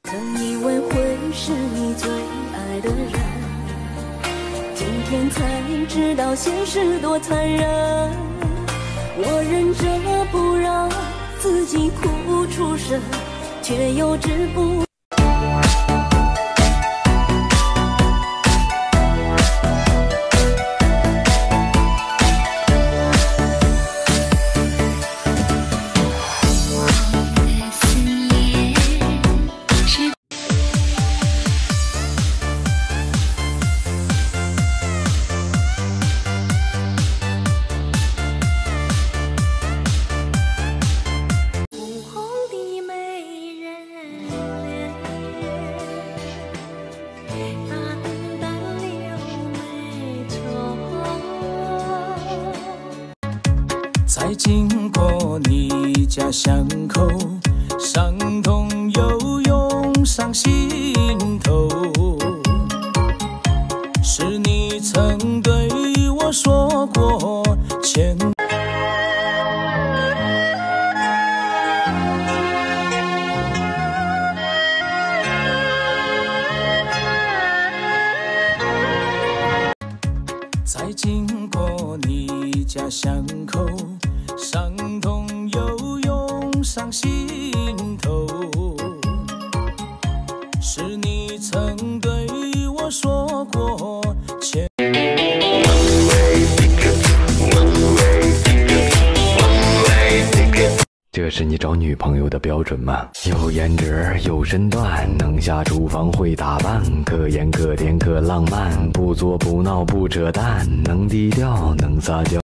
曾以为会是你最爱的人，今天才知道现实多残忍。我忍着不让自己哭出声，却又止不。 再经过你家巷口，伤痛又涌上心头。是你曾对我说过，牵。再经过你家巷口。 伤痛又涌上心头，是你曾对我说过。 这是你找女朋友的标准吗？有颜值，有身段，能下厨房会打扮，可盐可甜可浪漫，不作不闹不扯淡，能低调能撒娇。